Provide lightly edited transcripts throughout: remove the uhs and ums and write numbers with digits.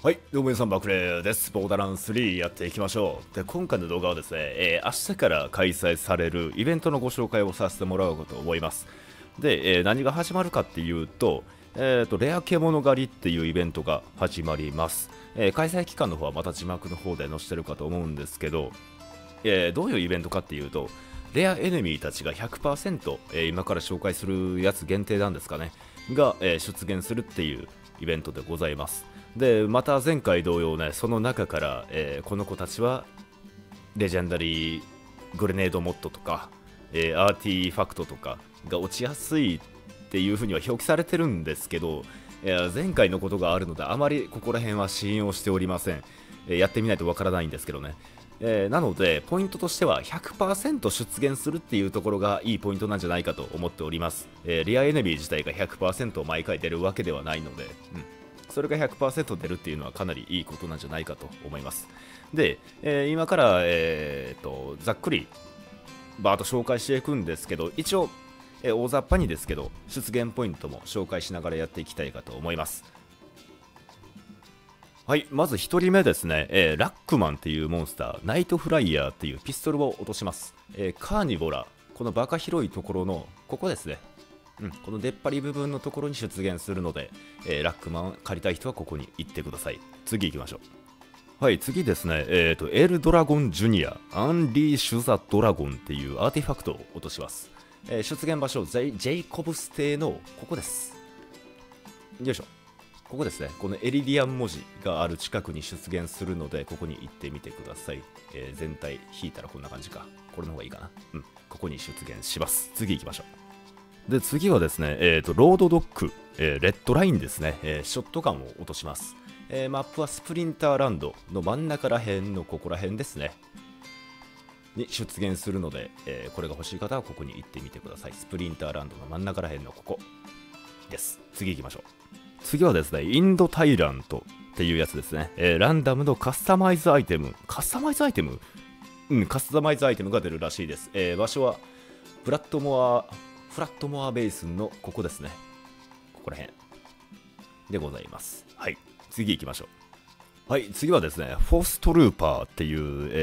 はい、どうも皆さん、バクレーです。ボーダーラン3やっていきましょう。で、今回の動画はですね、明日から開催されるイベントのご紹介をさせてもらおうと思います。で、何が始まるかっていうと、レア獣狩りっていうイベントが始まります。開催期間の方はまた字幕の方で載せてるかと思うんですけど、どういうイベントかっていうと、レアエネミーたちが 100%、今から紹介するやつ限定なんですかね、が、出現するっていうイベントでございます。で、また前回同様ね、その中から、この子たちはレジェンダリーグレネードモッドとか、アーティファクトとかが落ちやすいっていう風には表記されてるんですけど、前回のことがあるのであまりここら辺は信用しておりません。やってみないとわからないんですけどね。なのでポイントとしては 100% 出現するっていうところがいいポイントなんじゃないかと思っております。リアエネミー自体が 100% 毎回出るわけではないので、それが 100% 出るっていうのはかなりいいことなんじゃないかと思います。で、今から、ざっくりバーッと紹介していくんですけど、一応、大雑把にですけど出現ポイントも紹介しながらやっていきたいかと思います。はい、まず1人目ですね、ラックマンっていうモンスター、ナイトフライヤーっていうピストルを落とします。カーニボラ、このバカ広いところのここですね。この出っ張り部分のところに出現するので、ラックマン借りたい人はここに行ってください。次行きましょう。はい、次ですね、エルドラゴンジュニア、アンリーシュザドラゴンっていうアーティファクトを落とします。出現場所、ジェイコブス邸のここです。よいしょ。ここですね、このエリディアン文字がある近くに出現するので、ここに行ってみてください。全体引いたらこんな感じか。これの方がいいかな。ここに出現します。次行きましょう。で、次はですね、ロードドッグ、レッドラインですね、ショットガンを落とします。マップはスプリンターランドの真ん中ら辺のここら辺ですね。に出現するので、これが欲しい方はここに行ってみてください。スプリンターランドの真ん中ら辺のここです。次行きましょう。次はですね、インドタイラントっていうやつですね。ランダムのカスタマイズアイテム。カスタマイズアイテムが出るらしいです。場所はフラットモアベースンのここですね。ここら辺でございます。はい、次行きましょう。はい、次はですね、フォーストルーパーっていう、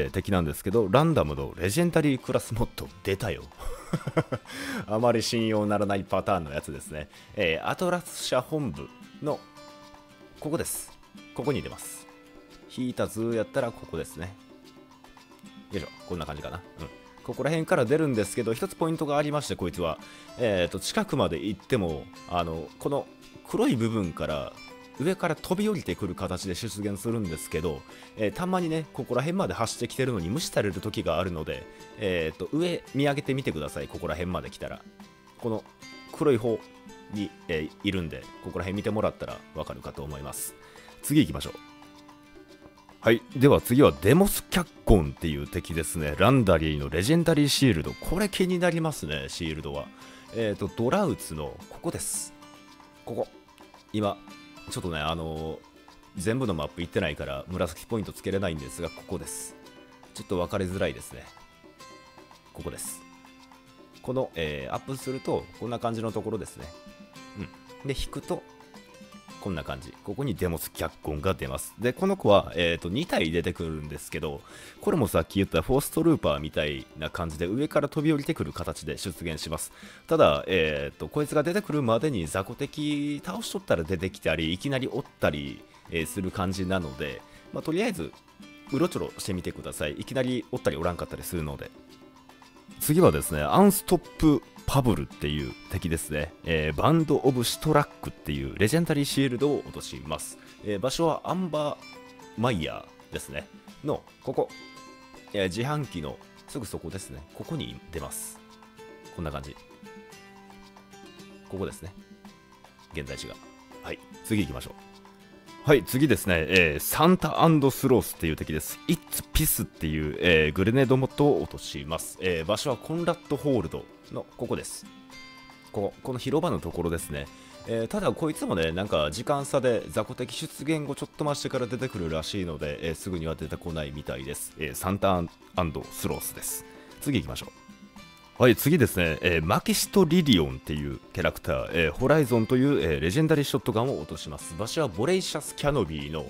敵なんですけど、ランダムのレジェンダリークラスモッド出たよ。あまり信用ならないパターンのやつですね。アトラス社本部のここです。ここに出ます。引いた図やったらここですね。よいしょ、こんな感じかな。ここら辺から出るんですけど、一つポイントがありまして、こいつは、近くまで行っても、この黒い部分から上から飛び降りてくる形で出現するんですけど、たまにね、ここら辺まで走ってきてるのに無視される時があるので、上見上げてみてください。ここら辺まで来たら。この黒い方に、いるんで、ここら辺見てもらったらわかるかと思います。次行きましょう。はい。では次はデモスキャッコンっていう敵ですね。ランダリーのレジェンダリーシールド。これ気になりますね、シールドは。ドラウツのここです。ここ。今、ちょっとね、全部のマップ行ってないから紫ポイントつけれないんですが、ここです。ちょっと分かりづらいですね。ここです。この、アップすると、こんな感じのところですね。で、引くと、こんな感じ。ここにデモスキャッコンが出ます。で、この子は、2体出てくるんですけど、これもさっき言ったフォーストルーパーみたいな感じで上から飛び降りてくる形で出現します。ただ、こいつが出てくるまでに雑魚敵倒しとったら出てきたり、いきなりおったり、する感じなので、とりあえず、うろちょろしてみてください。いきなりおったりおらんかったりするので。次はですね、アンストップパブルっていう敵ですね。バンド・オブ・シトラックっていうレジェンダリーシールドを落とします。場所はアンバー・マイヤーですね。の、ここ。自販機のすぐそこですね。ここに出ます。こんな感じ。ここですね。現在地が。はい、次行きましょう。はい、次ですね、サンタスロースっていう敵です。イッツピスっていう、グレネードモッドを落とします。場所はコンラッドホールドのここです。この広場のところですね。ただこいつもね、なんか時間差で雑魚敵出現後ちょっと増してから出てくるらしいので、すぐには出てこないみたいです。サンタスロースです。次行きましょう。はい、次ですね、マキシトリリオンっていうキャラクター、ホライゾンという、レジェンダリーショットガンを落とします。場所はボレイシャスキャノビーの、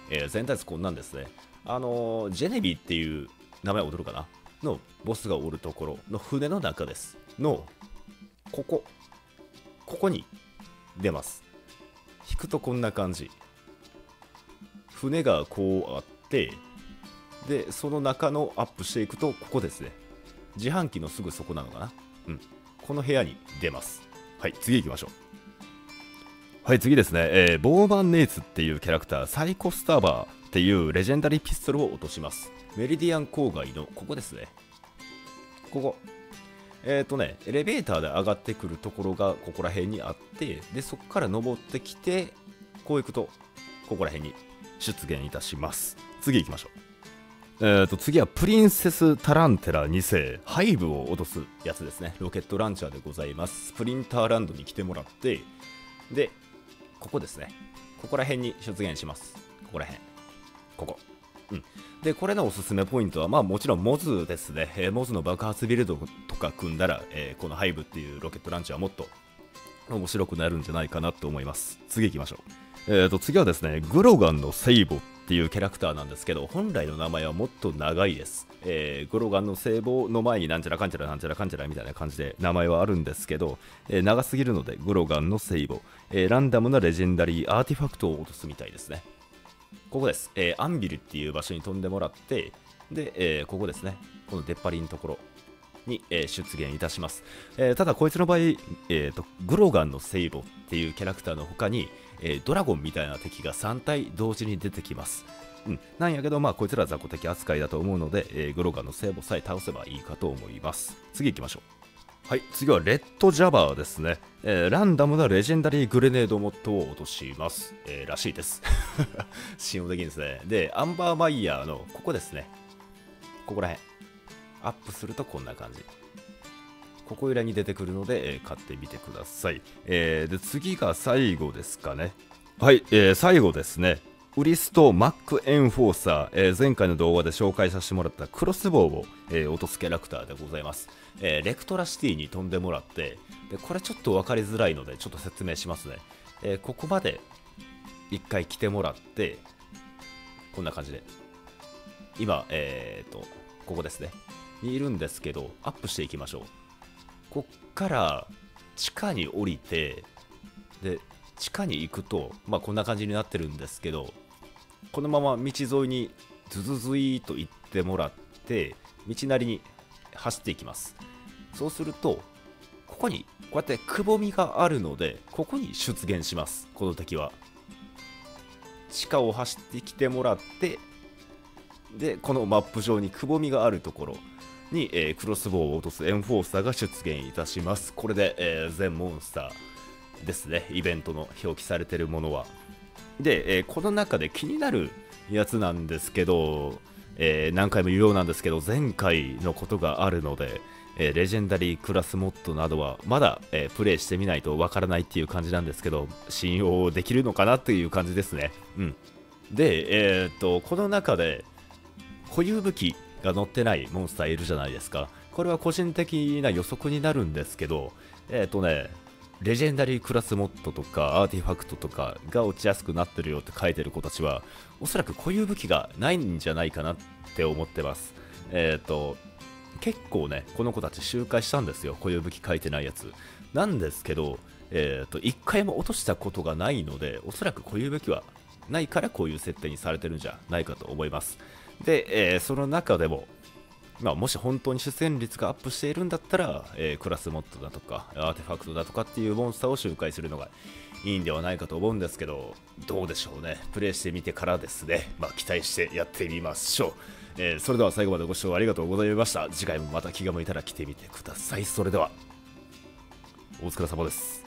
全体図こんなんですね。ジェネビーっていう名前踊るかなのボスがおるところの船の中ですの、ここに出ます。引くとこんな感じ。船がこうあって、で、その中のアップしていくと、ここですね。自販機のすぐそこなのかな。この部屋に出ます。はい、次行きましょう。はい、次ですね。ボーマンネイツっていうキャラクター、サイコスターバーっていうレジェンダリーピストルを落とします。メリディアン郊外のここですね。ここ。エレベーターで上がってくるところがここら辺にあって、で、そこから登ってきて、こう行くと、ここら辺に出現いたします。次行きましょう。次はプリンセスタランテラ2世、ハイブを落とすやつですね。ロケットランチャーでございます。スプリンターランドに来てもらって、で、ここですね。ここら辺に出現します。ここら辺。ここ。で、これのおすすめポイントは、まあもちろんモズですね。モズの爆発ビルドとか組んだら、このハイブっていうロケットランチャーはもっと面白くなるんじゃないかなと思います。次行きましょう。次はですね、グロガンのセイボっていうキャラクターなんですけど、本来の名前はもっと長いです。グロガンの聖母の前になんちゃらかんちゃらなんちゃらかんちゃらみたいな感じで名前はあるんですけど、長すぎるのでグロガンの聖母、ランダムなレジェンダリーアーティファクトを落とすみたいですね。ここです。アンビルっていう場所に飛んでもらって、で、ここですね。この出っ張りのところに、出現いたします。ただこいつの場合、グロガンの聖母っていうキャラクターの他に、ドラゴンみたいな敵が3体同時に出てきます。なんやけど、まあこいつら雑魚敵扱いだと思うので、グロガンの聖母さえ倒せばいいかと思います。次行きましょう。はい、次はレッドジャバーですね。ランダムなレジェンダリーグレネードモッドを落とします。らしいです。信用できるんですね。で、アンバーマイヤーのここですね。ここら辺。アップするとこんな感じ。ここらに出てくるので、買ってみてください。で、次が最後ですかね。はい、最後ですね。ウリストマックエンフォーサー、前回の動画で紹介させてもらったクロスボウを、落とすキャラクターでございます。レクトラシティに飛んでもらって、でこれちょっと分かりづらいのでちょっと説明しますね。ここまで一回来てもらって、こんな感じで今、ここですねにいるんですけど、アップしていきましょう。こっから地下に降りて、で地下に行くと、まあこんな感じになってるんですけど、このまま道沿いにズズズイーと行ってもらって、道なりに走っていきます。そうすると、ここにこうやってくぼみがあるので、ここに出現します。この敵は地下を走ってきてもらって、でこのマップ上にくぼみがあるところに、クロスボウを落とすエンフォーサーが出現いたします。これで、全モンスターですね、イベントの表記されているものは。で、この中で気になるやつなんですけど、何回も言うようなんですけど、前回のことがあるので、レジェンダリークラスモッドなどはまだ、プレイしてみないとわからないっていう感じなんですけど、信用できるのかなっていう感じですね。で、この中で固有武器が載ってないモンスターいるじゃないですか。これは個人的な予測になるんですけど、レジェンダリークラスモッドとかアーティファクトとかが落ちやすくなってるよって書いてる子たちは、おそらく固有武器がないんじゃないかなって思ってます。結構ね、この子たち周回したんですよ、固有武器書いてないやつ。なんですけど、一回も落としたことがないので、おそらく固有武器はないからこういう設定にされてるんじゃないかと思います。で、その中でも、まあ、もし本当に出現率がアップしているんだったら、クラスモッドだとかアーティファクトだとかっていうモンスターを周回するのがいいんではないかと思うんですけど、どうでしょうね。プレイしてみてからですね、まあ、期待してやってみましょう。それでは最後までご視聴ありがとうございました。次回もまた気が向いたら来てみてください。それではお疲れ様です。